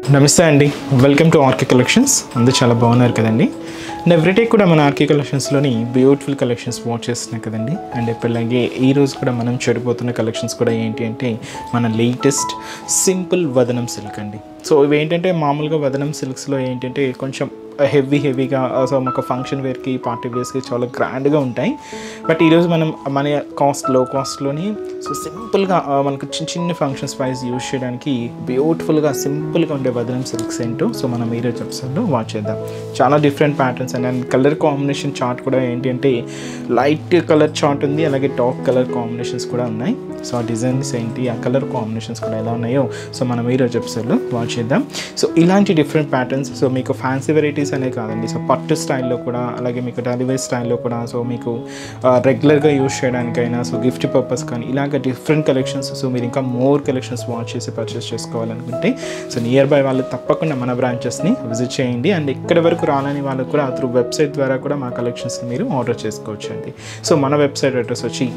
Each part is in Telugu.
నమస్తే అండి, వెల్కమ్ టు ఆర్కే కలెక్షన్స్. అందరూ చాలా బాగున్నారు కదండి. అండ్ ఎవ్రీడే కూడా మన ఆర్కే కలెక్షన్స్లోని బ్యూటిఫుల్ కలెక్షన్స్ వాచ్ చేస్తున్నాయి కదండి. అండ్ అలాగే ఈరోజు కూడా మనం చెడిపోతున్న కలెక్షన్స్ కూడా ఏంటి అంటే మన లేటెస్ట్ సింపుల్ వదనం సిల్క్ అండి. సో ఇవి ఏంటంటే మామూలుగా వదనం సిల్క్స్లో ఏంటంటే కొంచెం హెవీగా సో మాకు ఫంక్షన్ వేర్కి పార్టీ వేర్స్కి చాలా గ్రాండ్గా ఉంటాయి. బట్ ఈరోజు మనం మన లో కాస్ట్లోని సో సింపుల్గా మనకు చిన్న ఫంక్షన్స్ వైజ్ యూజ్ చేయడానికి బ్యూటిఫుల్గా సింపుల్గా ఉండే వదనం సిల్క్స్ ఏంటో సో మనం ఈరోజు ఎపిసోడ్లో వాచ్ చేద్దాం. చాలా different patterns and colour combination chart కూడా ఏంటి అంటే లైట్ కలర్ చార్ట్ ఉంది, అలాగే డార్క్ కలర్ కాంబినేషన్స్ కూడా ఉన్నాయి. సో ఆ డిజైన్స్ ఏంటి, ఆ కలర్ కాంబినేషన్స్ కూడా ఎలా ఉన్నాయో సో మనం ఈరోజు ఎపిసోడ్లో వాచ్ చేద్దాం. సో ఇలాంటి డిఫరెంట్ ప్యాటర్న్స్ సో మీకు ఫ్యాన్సీ వెరైటీస్ అనే కాదండి, సో పట్టు స్టైల్లో కూడా అలాగే మీకు డెలివరీ స్టైల్లో కూడా సో మీకు రెగ్యులర్గా యూజ్ చేయడానికైనా సో గిఫ్ట్ పర్పస్ కానీ ఇలాగ డిఫరెంట్ కలెక్షన్స్. సో మీరు ఇంకా మోర్ కలెక్షన్స్ వాచ్ చేసి పర్చేస్ చేసుకోవాలనుకుంటే సో నియర్ బై వాళ్ళు తప్పకుండా మన బ్రాంచెస్ని విజిట్ చేయండి. అండ్ ఇక్కడ వరకు రాలని వాళ్ళకు కూడా త్రూ వెబ్సైట్ ద్వారా కూడా మా కలెక్షన్స్ని మీరు ఆర్డర్ చేసుకోవచ్చు అండి. సో మన వెబ్సైట్ అడ్రస్ వచ్చి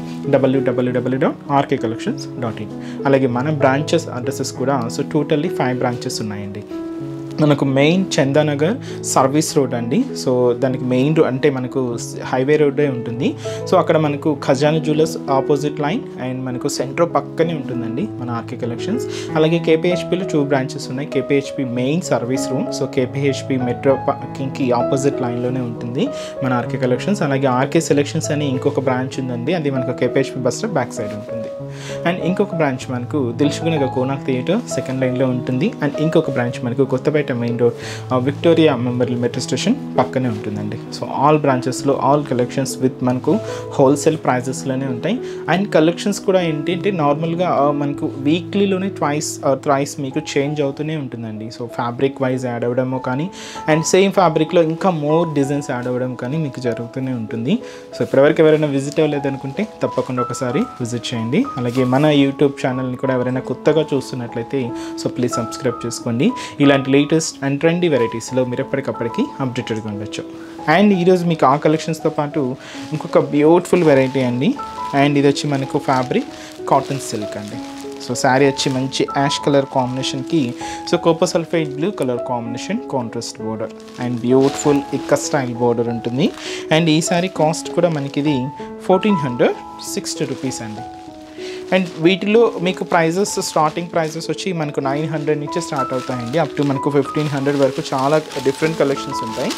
www.rkcollections.in. అలాగే మన బ్రాంచెస్ అడ్రసెస్ కూడా సో టోటల్లీ 5 బ్రాంచెస్ ఉన్నాయండి. మనకు మెయిన్ చందానగర్ సర్వీస్ రోడ్ అండి. సో దానికి మెయిన్ అంటే మనకు హైవే రోడ్డే ఉంటుంది. సో అక్కడ మనకు Khazana jewellers opposite line and మనకు సెంట్రో పక్కనే ఉంటుందండి మన ఆర్కే కలెక్షన్స్. అలాగే కేపీహెచ్పిలో 2 బ్రాంచెస్ ఉన్నాయి. KPHB main service room, so KPHB metro పార్కింగ్కి ఆపోజిట్ లైన్లోనే ఉంటుంది మన ఆర్కే కలెక్షన్స్. అలాగే ఆర్కే సెలెక్షన్స్ అని ఇంకొక బ్రాంచ్ ఉందండి, అది మనకు KPHB bus stop back side ఉంటుంది. అండ్ ఇంకొక బ్రాంచ్ మనకు దిల్షుక్నగర్ కోనార్క్ థియేటర్ సెకండ్ లైన్లో ఉంటుంది. అండ్ ఇంకొక బ్రాంచ్ మనకు Kothapet main road Victoria Memorial metro station పక్కనే ఉంటుందండి. సో ఆల్ బ్రాంచెస్లో ఆల్ కలెక్షన్స్ విత్ మనకు హోల్సేల్ ప్రైజెస్లోనే ఉంటాయి. అండ్ కలెక్షన్స్ కూడా ఏంటంటే నార్మల్గా మనకు వీక్లీలోనే ట్వైస్ మీకు చేంజ్ అవుతూనే ఉంటుందండి. సో ఫ్యాబ్రిక్ వైజ్ యాడ్ అవ్వడము కానీ అండ్ సేమ్ ఫ్యాబ్రిక్లో ఇంకా మోర్ డిజైన్స్ యాడ్ అవ్వడం కానీ మీకు జరుగుతూనే ఉంటుంది. సో ఇప్పటివరకు ఎవరైనా విజిట్ అవ్వలేదనుకుంటే తప్పకుండా ఒకసారి విజిట్ చేయండి. అలాగే మన యూట్యూబ్ ఛానల్ని కూడా ఎవరైనా కొత్తగా చూస్తున్నట్లయితే సో ప్లీజ్ సబ్స్క్రైబ్ చేసుకోండి. ఇలాంటి లేటెస్ట్ అండ్ ట్రెండీ వెరైటీస్లో మీరు ఎప్పటికప్పటికి అప్డేటెడ్గా ఉండొచ్చు. అండ్ ఈరోజు మీకు ఆ కలెక్షన్స్తో పాటు ఇంకొక బ్యూటిఫుల్ వెరైటీ అండి. అండ్ ఇది వచ్చి మనకు ఫ్యాబ్రిక్ కాటన్ సిల్క్ అండి. సో శారీ వచ్చి మంచి యాష్ కలర్ కాంబినేషన్కి so copper sulphide blue colour combination contrast border and beautiful ఇక్క స్టైల్ బోర్డర్ ఉంటుంది. అండ్ ఈ శారీ కాస్ట్ కూడా మనకి ఇది 1460 రూపీస్ అండి. అండ్ వీటిలో మీకు ప్రైజెస్ స్టార్టింగ్ ప్రైజెస్ వచ్చి మనకు 900 నుంచి స్టార్ట్ అవుతాయండి, అప్ టు మనకు 1500 వరకు చాలా డిఫరెంట్ కలెక్షన్స్ ఉంటాయి.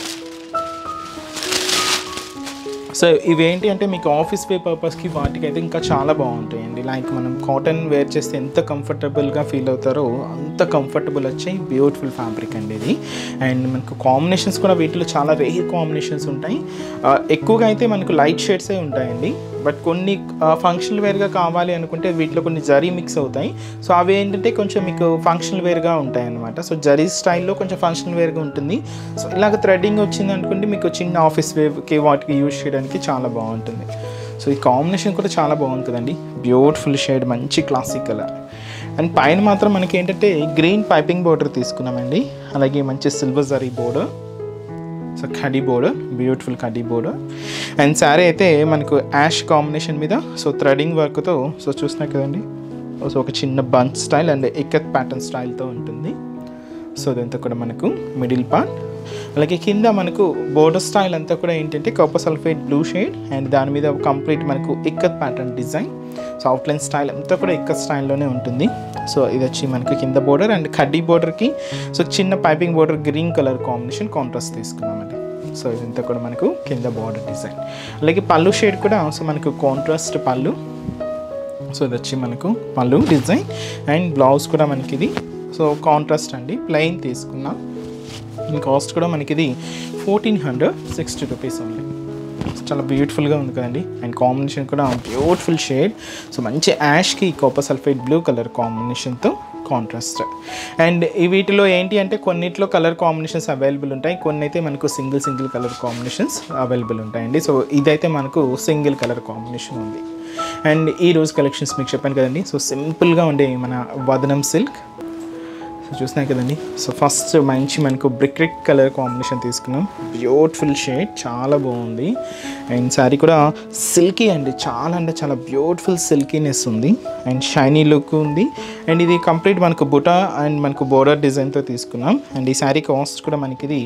సో ఇవేంటి అంటే మీకు ఆఫీస్ వే పర్పస్కి వాటికి అయితే ఇంకా చాలా బాగుంటాయండి. లైక్ మనం కాటన్ వేర్ చేస్తే ఎంత కంఫర్టబుల్గా ఫీల్ అవుతారో అంత కంఫర్టబుల్ వచ్చే బ్యూటిఫుల్ ఫ్యాబ్రిక్ అండి ఇది. అండ్ మనకు కాంబినేషన్స్ కూడా వీటిలో చాలా రేర్ కాంబినేషన్స్ ఉంటాయి. ఎక్కువగా అయితే మనకు లైట్ షేడ్సే ఉంటాయండి. బట్ కొన్ని ఫంక్షనల్ వేర్గా కావాలి అనుకుంటే వీటిలో కొన్ని జరీ మిక్స్ అవుతాయి. సో అవి ఏంటంటే కొంచెం మీకు ఫంక్షనల్ వేర్గా ఉంటాయి అన్నమాట. సో జరీ స్టైల్లో కొంచెం ఫంక్షనల్ వేర్గా ఉంటుంది. సో ఇలాగ థ్రెడ్డింగ్ వచ్చింది అనుకోండి మీకు చిన్న ఆఫీస్ వేర్కి వాటికి యూజ్ చేయడానికి చాలా బాగుంటుంది. సో ఈ కాంబినేషన్ కూడా చాలా బాగుంటుందండి. బ్యూటిఫుల్ షేడ్, మంచి క్లాసిక్ కలర్. అండ్ పైన మాత్రం మనకి ఏంటంటే గ్రీన్ పైపింగ్ బోర్డర్ తీసుకున్నామండి. అలాగే మంచి సిల్వర్ జరీ బోర్డర్, సో కడ్డీ బోర్డర్, బ్యూటిఫుల్ కడ్డీ బోర్డర్. అండ్ శారీ అయితే మనకు యాష్ కాంబినేషన్ మీద సో థ్రెడింగ్ వర్క్తో సో చూస్తున్నాయి కదండి. సో ఒక చిన్న bunch style and ikat pattern స్టైల్తో ఉంటుంది. సో ఇదంతా కూడా మనకు మిడిల్ పార్ట్. అలాగే కింద మనకు బోర్డర్ స్టైల్ అంతా కూడా ఏంటంటే copper sulphate blue shade and దాని మీద కంప్లీట్ మనకు ikat pattern design. So outline style అంతా కూడా ఇక్కత్ స్టైల్లోనే ఉంటుంది. సో ఇది వచ్చి మనకు కింద బోర్డర్ అండ్ కడ్డీ బోర్డర్కి సో చిన్న piping border green colour combination contrast తీసుకున్నామండి. సో ఇదంతా కూడా మనకు కింద బార్డర్ డిజైన్. అలాగే పళ్ళు షేడ్ కూడా సో మనకు కాంట్రాస్ట్ పళ్ళు. సో ఇది వచ్చి మనకు పళ్ళు డిజైన్ అండ్ బ్లౌజ్ కూడా మనకి ఇది సో కాంట్రాస్ట్ అండి, ప్లెయిన్ తీసుకున్నాం. కాస్ట్ కూడా మనకి ఇది 1460 రూపీస్ ఓన్లీ. చాలా బ్యూటిఫుల్గా ఉంది కదండి. అండ్ కాంబినేషన్ కూడా బ్యూటిఫుల్ షేడ్. సో మంచి యాష్కి కాపర్ సల్ఫైడ్ బ్లూ కలర్ కాంబినేషన్తో కాంట్రాస్ట్. అండ్ ఈ వీటిలో ఏంటి అంటే కొన్నిట్లో కలర్ కాంబినేషన్స్ అవైలబుల్ ఉంటాయి, కొన్ని అయితే మనకు సింగిల్ కలర్ కాంబినేషన్స్ అవైలబుల్ ఉంటాయండి. సో ఇదైతే మనకు సింగిల్ కలర్ కాంబినేషన్ ఉంది. అండ్ ఈ రోజు కలెక్షన్స్ మీకు చెప్పాను కదండి. సో సింపుల్గా ఉండే మన వదనం సిల్క్ సో చూసినా కదండి. సో ఫస్ట్ మంచి మనకు బ్రిక్ రెడ్ కలర్ కాంబినేషన్ తీసుకున్నాం. బ్యూటిఫుల్ షేడ్, చాలా బాగుంది. అండ్ శారీ కూడా సిల్కీ అండి, చాలా అంటే చాలా బ్యూటిఫుల్ సిల్కీనెస్ ఉంది అండ్ షైనీ లుక్ ఉంది. అండ్ ఇది కంప్లీట్ మనకు బుటా అండ్ మనకు బోర్డర్ డిజైన్తో తీసుకున్నాం. అండ్ ఈ శారీ కాస్ట్ కూడా మనకి ఇది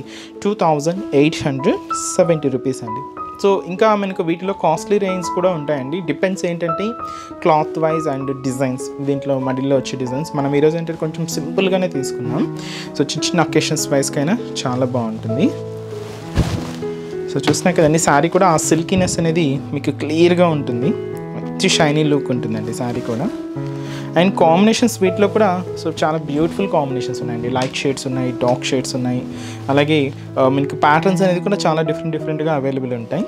2870 రూపీస్ అండి. సో ఇంకా మనకు వీటిలో కాస్ట్లీ రేంజ్ కూడా ఉంటాయండి. డిపెండ్స్ ఏంటంటే క్లాత్ వైజ్ అండ్ డిజైన్స్, దీంట్లో మడిలో వచ్చే డిజైన్స్. మనం ఈరోజు ఏంటంటే కొంచెం సింపుల్గానే తీసుకున్నాం. సో చిన్న చిన్న అకేషన్స్ వైజ్కైనా చాలా బాగుంటుంది. సో చూసినా కదండి, శారీ కూడా ఆ సిల్కీనెస్ అనేది మీకు క్లియర్గా ఉంటుంది. మంచి షైనీ లుక్ ఉంటుందండి శారీ కూడా. అండ్ కాంబినేషన్స్ వీటిలో కూడా సో చాలా బ్యూటిఫుల్ కాంబినేషన్స్ ఉన్నాయండి. లైట్ షేడ్స్ ఉన్నాయి, డార్క్ షేడ్స్ ఉన్నాయి. అలాగే మీకు ప్యాటర్న్స్ అనేది కూడా చాలా డిఫరెంట్గా అవైలబుల్ ఉంటాయి.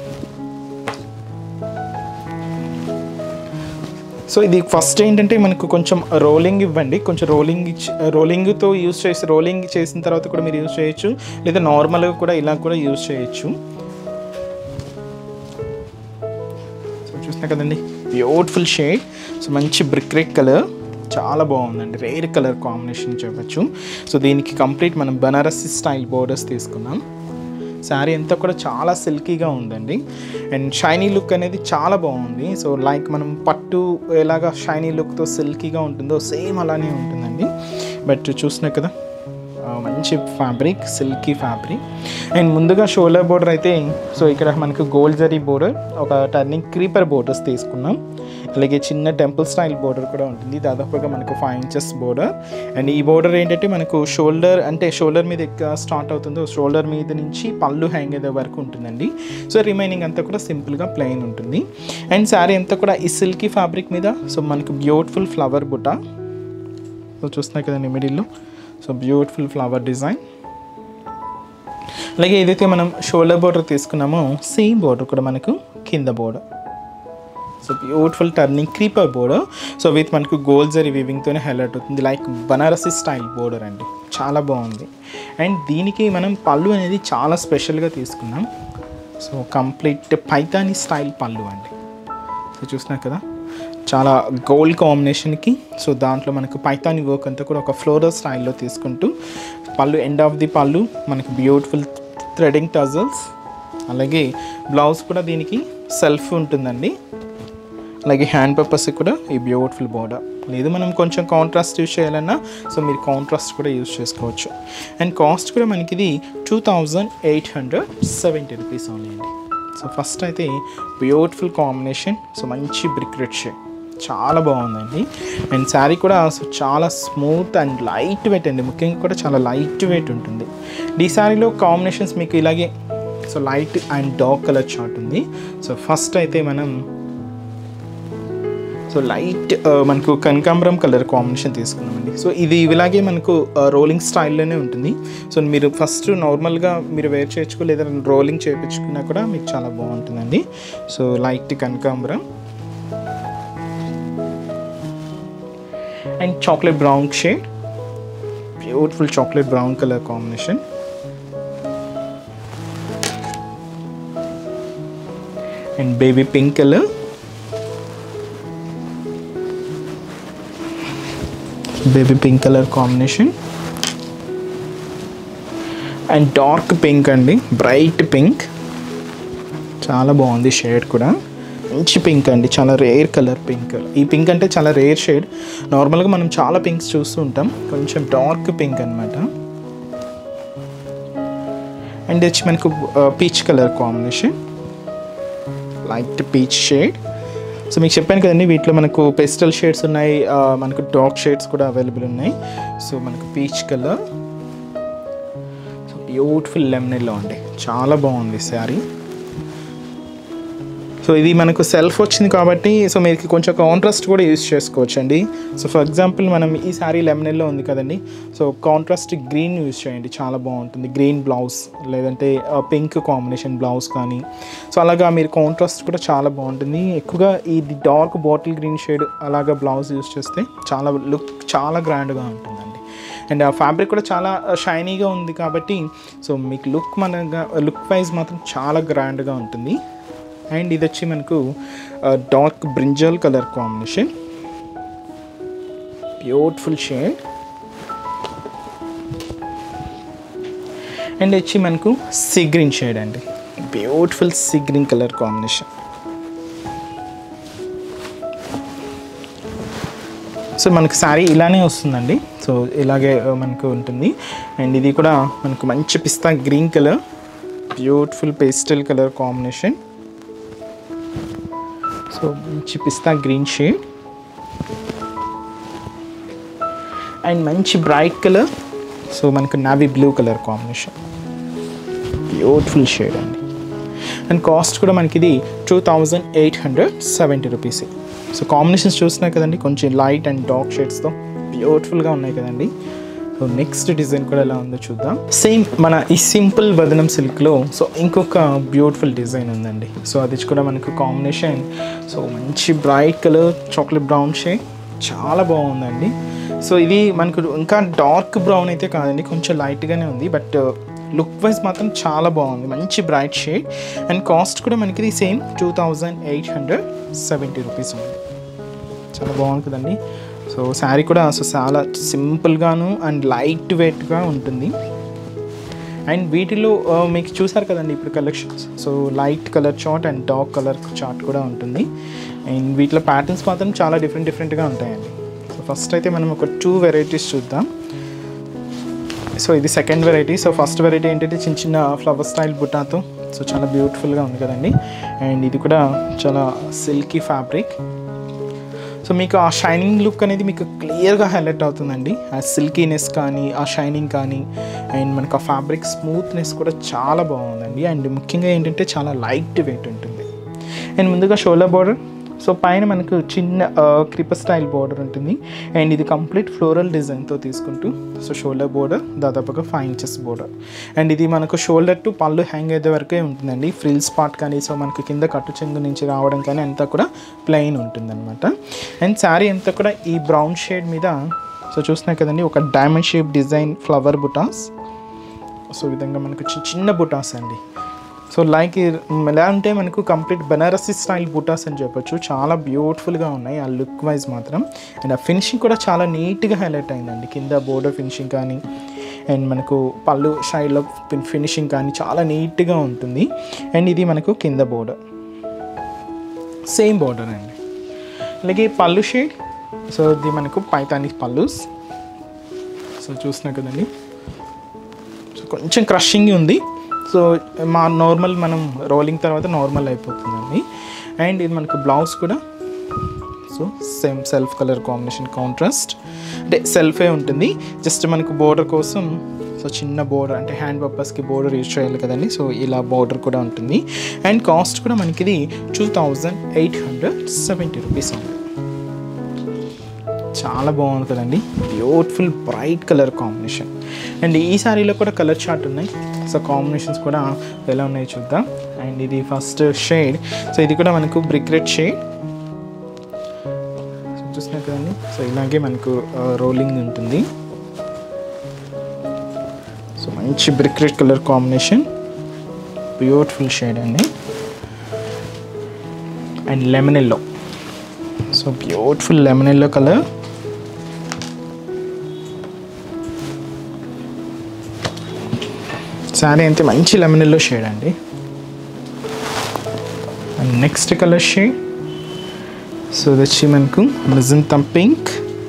సో ఇది ఫస్ట్ ఏంటంటే మనకు కొంచెం రోలింగ్ ఇవ్వండి, కొంచెం రోలింగ్తో యూజ్ చేసి, రోలింగ్ చేసిన తర్వాత కూడా మీరు యూజ్ చేయొచ్చు, లేదా నార్మల్గా కూడా ఇలా కూడా యూజ్ చేయొచ్చు. సో చూసినా కదండి, బ్యూటిఫుల్ షేడ్. సో మంచి బ్రిక్ రెడ్ కలర్, చాలా బాగుందండి, రేర్ కలర్ కాంబినేషన్ చెప్పచ్చు. సో దీనికి కంప్లీట్ మనం బనారసి స్టైల్ బోర్డర్స్ తీసుకున్నాం. శారీ అంతా కూడా చాలా సిల్కీగా ఉందండి అండ్ షైనీ లుక్ అనేది చాలా బాగుంది. సో లైక్ మనం పట్టు ఎలాగా షైనీ లుక్తో సిల్కీగా ఉంటుందో సేమ్ అలానే ఉంటుందండి. బట్ చూసినా కదా, మంచి ఫ్యాబ్రిక్, సిల్కీ ఫ్యాబ్రిక్. అండ్ ముందుగా షోల్డర్ బోర్డర్ అయితే సో ఇక్కడ మనకు గోల్డ్ జరీ బోర్డర్, ఒక టర్నింగ్ క్రీపర్ బోర్డర్స్ తీసుకున్నాం. అలాగే చిన్న టెంపుల్ స్టైల్ బోర్డర్ కూడా ఉంటుంది, దాదాపుగా మనకు 5 ఇంచెస్ బోర్డర్. అండ్ ఈ బోర్డర్ ఏంటంటే మనకు షోల్డర్ మీద స్టార్ట్ అవుతుందో షోల్డర్ మీద నుంచి పళ్ళు హ్యాంగ్ అయ్యే వరకు ఉంటుందండి. సో రిమైనింగ్ అంతా కూడా సింపుల్గా ప్లెయిన్ ఉంటుంది. అండ్ శారీ అంతా కూడా ఈ సిల్కీ ఫ్యాబ్రిక్ మీద సో మనకు బ్యూటిఫుల్ ఫ్లవర్ బుట్ట. సో చూస్తున్నాయి కదండి మిడిల్లో, సో బ్యూటిఫుల్ ఫ్లవర్ డిజైన్. అలాగే ఏదైతే మనం షోల్డర్ బోర్డర్ తీసుకున్నామో సేమ్ బోర్డర్ కూడా మనకు కింద border. So beautiful turning creeper border. So with మనకు గోల్డ్ జరీ వీవింగ్తోనే హైలైట్ అవుతుంది, లైక్ బనారసి స్టైల్ బోర్డర్ అండి, చాలా బాగుంది. అండ్ దీనికి మనం పళ్ళు అనేది చాలా స్పెషల్గా తీసుకున్నాం. సో కంప్లీట్ పైతానీ స్టైల్ పళ్ళు అండి. సో చూస్తున్నారు కదా, చాలా గోల్డ్ కాంబినేషన్కి సో దాంట్లో మనకు పైతానీ వర్క్ అంతా కూడా ఒక ఫ్లోరల్ స్టైల్లో తీసుకుంటూ పళ్ళు, ఎండ్ ఆఫ్ ది పళ్ళు మనకు బ్యూటిఫుల్ థ్రెడింగ్ టజల్స్. అలాగే బ్లౌజ్ కూడా దీనికి సెల్ఫ్ ఉంటుందండి. అలాగే హ్యాండ్ పర్పస్ కూడా ఈ బ్యూటిఫుల్ బోర్డర్. లేదు మనం కొంచెం కాంట్రాస్ట్ యూజ్ చేయాలన్నా సో మీరు కాంట్రాస్ట్ కూడా యూజ్ చేసుకోవచ్చు. అండ్ కాస్ట్ కూడా మనకి ఇది 2870 రూపీస్ ఓన్లీ అండి. సో ఫస్ట్ అయితే బ్యూటిఫుల్ కాంబినేషన్, సో మంచి బ్రిక్ రెడ్ షేడ్, చాలా బాగుందండి. అండ్ శారీ కూడా సో చాలా స్మూత్ అండ్ లైట్ వెయిట్ అండి, ముఖ్యంగా కూడా చాలా లైట్ వెయిట్ ఉంటుంది. ఈ శారీలో కాంబినేషన్స్ మీకు ఇలాగే so light and dark colour chart ఉంది. సో ఫస్ట్ అయితే మనం సో లైట్ మనకు కనకాంబరం కలర్ కాంబినేషన్ తీసుకున్నామండి. సో ఇది ఇలాగే మనకు రోలింగ్ స్టైల్లోనే ఉంటుంది. సో మీరు ఫస్ట్ నార్మల్గా మీరు వేర్ చేయొచ్చు, లేదా రోలింగ్ చేయించుకున్నా కూడా మీకు చాలా బాగుంటుందండి. సో లైట్ కనకాంబరం and chocolate brown shade, beautiful chocolate brown colour combination. And baby pink colour, baby pink colour combination. And dark pink అండి, బ్రైట్ పింక్, చాలా బాగుంది షేడ్ కూడా. మంచి పింక్ అండి, చాలా రేర్ కలర్ పింక్. ఈ పింక్ అంటే చాలా రేర్ షేడ్, నార్మల్గా మనం చాలా పింక్స్ చూస్తూ ఉంటాం, కొంచెం డార్క్ పింక్ అనమాట. అండ్ వచ్చి మనకు peach colour combination, light peach shade. So మీకు చెప్పాను కదండి, వీటిలో మనకు పెస్టల్ షేడ్స్ ఉన్నాయి, మనకు డార్క్ షేడ్స్ కూడా అవైలబుల్ ఉన్నాయి. సో మనకు peach colour, so beautiful lemon yellow అండి, చాలా బాగుంది శారీ. సో ఇది మనకు సెల్ఫ్ వచ్చింది కాబట్టి సో మీకు కొంచెం కాంట్రాస్ట్ కూడా యూజ్ చేసుకోవచ్చు అండి. సో ఫర్ ఎగ్జాంపుల్ మనం ఈ శారీ లెమన్ ఎల్లో ఉంది కదండి, సో కాంట్రాస్ట్ గ్రీన్ యూజ్ చేయండి, చాలా బాగుంటుంది. గ్రీన్ బ్లౌజ్ లేదంటే పింక్ కాంబినేషన్ బ్లౌజ్ కానీ, సో అలాగా మీరు కాంట్రాస్ట్ కూడా చాలా బాగుంటుంది. ఎక్కువగా ఇది డార్క్ బాటిల్ గ్రీన్ షేడ్ అలాగా బ్లౌజ్ యూజ్ చేస్తే చాలా లుక్ చాలా గ్రాండ్గా ఉంటుందండి. అండ్ ఆ ఫ్యాబ్రిక్ కూడా చాలా షైనీగా ఉంది కాబట్టి సో మీకు లుక్ వైజ్ మాత్రం చాలా గ్రాండ్గా ఉంటుంది. అండ్ ఇది వచ్చి మనకు dark brinjal colour combination, beautiful shade. And వచ్చి మనకు సీ గ్రీన్ షేడ్ అండి, beautiful sea green colour combination. So మనకు శారీ ఇలానే వస్తుందండి. సో ఇలాగే మనకు ఉంటుంది. అండ్ ఇది కూడా మనకు మంచి పిస్తా green colour, beautiful pastel colour combination. So మంచి పిస్తా గ్రీన్ షేడ్ అండ్ మంచి బ్రైట్ కలర్. సో మనకు navy blue colour combination, beautiful shade అండి. అండ్ కాస్ట్ కూడా మనకి ఇది 2870 రూపీస్. సో కాంబినేషన్స్ చూస్తున్నాయి కదండి, కొంచెం లైట్ అండ్ డార్క్ షేడ్స్తో బ్యూటిఫుల్గా ఉన్నాయి కదండి. సో నెక్స్ట్ డిజైన్ కూడా ఎలా ఉందో చూద్దాం. సేమ్ మన ఈ సింపుల్ వదనం సిల్క్లో సో ఇంకొక బ్యూటిఫుల్ డిజైన్ ఉందండి. సో అది కూడా మనకు కాంబినేషన్ సో మంచి bright colour chocolate brown shade, చాలా బాగుందండి. సో ఇది మనకు ఇంకా డార్క్ బ్రౌన్ అయితే కాదండి, కొంచెం లైట్గానే ఉంది. బట్ లుక్ వైజ్ మాత్రం చాలా బాగుంది, మంచి బ్రైట్ షేడ్. అండ్ కాస్ట్ కూడా మనకి ఇది సేమ్ 2870 రూపీస్ ఉంది. చాలా బాగుంది కదండి. సో శారీ కూడా సో చాలా సింపుల్గాను అండ్ లైట్ వెయిట్గా ఉంటుంది. అండ్ వీటిలో మీకు చూసారు కదండి ఇప్పుడు collections. So light colour chart and dark colour chart కూడా ఉంటుంది. అండ్ వీటిలో ప్యాటర్న్స్ మాత్రం చాలా డిఫరెంట్గా ఉంటాయండి. సో ఫస్ట్ అయితే మనం ఒక 2 వెరైటీస్ చూద్దాం. సో ఇది second variety. So first variety ఏంటంటే చిన్న చిన్న ఫ్లవర్ స్టైల్ బుటాతో సో చాలా బ్యూటిఫుల్గా ఉంది కదండి. అండ్ ఇది కూడా చాలా సిల్కీ ఫ్యాబ్రిక్. సో మీకు ఆ షైనింగ్ లుక్ అనేది మీకు క్లియర్గా హైలైట్ అవుతుందండి. ఆ సిల్కీనెస్ కానీ ఆ షైనింగ్ కానీ అండ్ మనకు ఆ ఫ్యాబ్రిక్ స్మూత్నెస్ కూడా చాలా బాగుందండి. అండ్ ముఖ్యంగా ఏంటంటే చాలా లైట్ వెయిట్ ఉంటుంది. అండ్ ముందుగా షోల్డర్ బార్డర్, సో పైన మనకు చిన్న క్రిపర్ స్టైల్ బార్డర్ ఉంటుంది. అండ్ ఇది కంప్లీట్ ఫ్లోరల్ డిజైన్తో తీసుకుంటూ సో షోల్డర్ బార్డర్ దాదాపుగా 5 ఇంచెస్ బార్డర్. అండ్ ఇది మనకు షోల్డర్ టు పళ్ళు హ్యాంగ్ అయ్యే వరకే ఉంటుందండి. ఫ్రిల్స్ పార్ట్ కానీ సో మనకు కింద కట్టు చెంగు నుంచి రావడం కానీ అంతా కూడా ప్లెయిన్ ఉంటుందన్నమాట. అండ్ శారీ అంతా కూడా ఈ బ్రౌన్ షేడ్ మీద సో చూస్తున్నాయి కదండి, ఒక డైమండ్ షేప్ డిజైన్ ఫ్లవర్ బుటాస్. సో విధంగా మనకు చిన్న బుటాస్ అండి. సో లైక్ ఎలా అంటే మనకు కంప్లీట్ బనారసీ స్టైల్ బూటాస్ అని చెప్పొచ్చు. చాలా బ్యూటిఫుల్గా ఉన్నాయి ఆ లుక్ వైజ్ మాత్రం. అండ్ ఆ ఫినిషింగ్ కూడా చాలా నీట్గా హైలైట్ అయిందండి. కింద బోర్డర్ ఫినిషింగ్ కానీ అండ్ మనకు పళ్ళు సైడ్లో ఫినిషింగ్ కానీ చాలా నీట్గా ఉంటుంది. అండ్ ఇది మనకు కింద బోర్డర్ సేమ్ బోర్డర్ అండి. అలాగే పళ్ళు షేడ్, సో ఇది మనకు పైతాని పళ్ళుస్. సో చూస్తున్నా కదండి, సో కొంచెం క్రషింగ్ ఉంది. సో మా నార్మల్ మనం రోలింగ్ తర్వాత నార్మల్ అయిపోతుందండి. అండ్ ఇది మనకు బ్లౌజ్ కూడా so same self colour combination contrast, అంటే సెల్ఫే ఉంటుంది. జస్ట్ మనకు బోర్డర్ కోసం సో చిన్న బోర్డర్ అంటే హ్యాండ్ పర్పస్కి బోర్డర్ యూజ్ చేయాలి కదండి. సో ఇలా బోర్డర్ కూడా ఉంటుంది. అండ్ కాస్ట్ కూడా మనకి ఇది 2870 రూపీస్ ఉంది. చాలా బాగుంది కదండి, beautiful bright colour combination. And ఈ సారీలో కూడా కలర్ చార్ట్ ఉన్నాయి. సో కాంబినేషన్స్ కూడా ఎలా ఉన్నాయో చూద్దాం. అండ్ ఇది ఫస్ట్ షేడ్, సో ఇది కూడా మనకు బ్రిక్ రెడ్ షేడ్. సో చూస్తున్నారు కదండి, సో ఇలాగే మనకు రోలింగ్ ఉంటుంది. సో మంచి brick red colour combination, beautiful shade అండి. And lemon yellow, so beautiful lemon yellow colour. Sari అయితే మంచి లెమన్ ఎల్లో షేడ్ అండి. And next colour shade, so ఇది వచ్చి మనకు మెజంతా పింక్.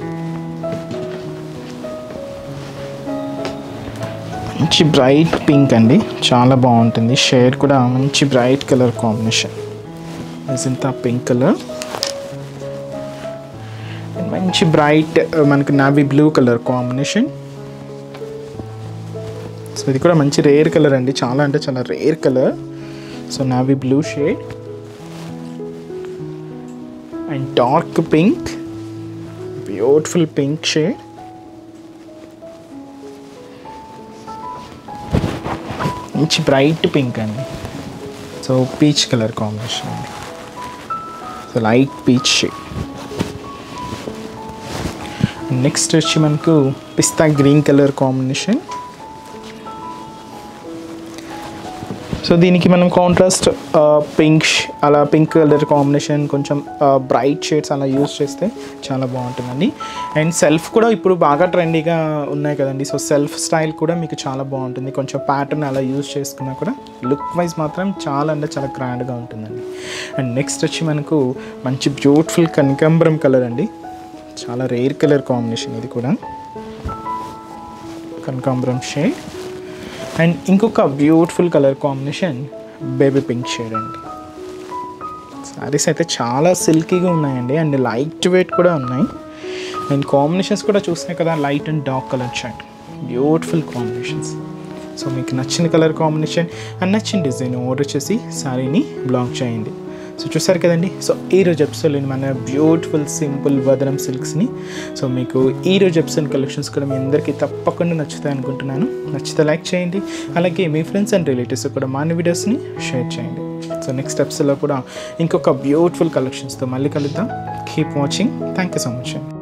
మంచి బ్రైట్ పింక్ అండి, చాలా బాగుంటుంది. షేడ్ కూడా మంచి bright colour combination, magenta pink colour. And మంచి బ్రైట్ మనకు navy blue colour combination. So ఇది కూడా మంచి రేర్ కలర్ అండి, చాలా అంటే చాలా rare colour. So navy blue shade and dark pink, beautiful pink shade. మంచి బ్రైట్ పింక్ అండి. సో పీచ్ కలర్ కాంబినేషన్ అండి, so light peach shade. Next వచ్చి మనకు పిస్తా గ్రీన్ కలర్ కాంబినేషన్. సో దీనికి మనం కాంట్రాస్ట్ పింక్ అలా పింక్ కలర్ కాంబినేషన్ కొంచెం బ్రైట్ షేడ్స్ అలా యూస్ చేస్తే చాలా బాగుంటుందండి. అండ్ సెల్ఫ్ కూడా ఇప్పుడు బాగా ట్రెండీగా ఉన్నాయి కదండి. సో సెల్ఫ్ స్టైల్ కూడా మీకు చాలా బాగుంటుంది. కొంచెం ప్యాటర్న్ అలా యూస్ చేసుకున్నా కూడా లుక్ వైజ్ మాత్రం చాలా అంటే చాలా గ్రాండ్గా ఉంటుందండి. అండ్ నెక్స్ట్ వచ్చి మనకు మంచి బ్యూటిఫుల్ కనకాంబరం కలర్ అండి. చాలా రేర్ కలర్ కాంబినేషన్ ఇది కూడా, కనకాంబరం షేడ్. అండ్ ఇంకొక beautiful colour combination baby pink shade అండి. సారీస్ అయితే చాలా సిల్కీగా ఉన్నాయండి అండ్ లైట్ వెయిట్ కూడా ఉన్నాయి. అండ్ కాంబినేషన్స్ కూడా చూసినాయి కదా, light and dark colour shade, beautiful combinations. So మీకు నచ్చిన కలర్ కాంబినేషన్ అండ్ నచ్చిన డిజైన్ ఆర్డర్ చేసి శారీని బ్లాక్ చేయండి. సో చూసారు కదండి. సో ఈరోజు ఎపిసోడ్లో మన బ్యూటిఫుల్ సింపుల్ వదనం సిల్క్స్ని, సో మీకు ఈరోజు ఎపిసోడ్ కలెక్షన్స్ కూడా మీ అందరికీ తప్పకుండా నచ్చుతాయి అనుకుంటున్నాను. నచ్చితే లైక్ చేయండి, అలాగే మీ ఫ్రెండ్స్ అండ్ రిలేటివ్స్ కూడా మా వీడియోస్ని షేర్ చేయండి. సో నెక్స్ట్ ఎపిసోడ్లో కూడా ఇంకొక బ్యూటిఫుల్ కలెక్షన్స్తో మళ్ళీ కలుద్దాం. Keep watching. Thank you so much.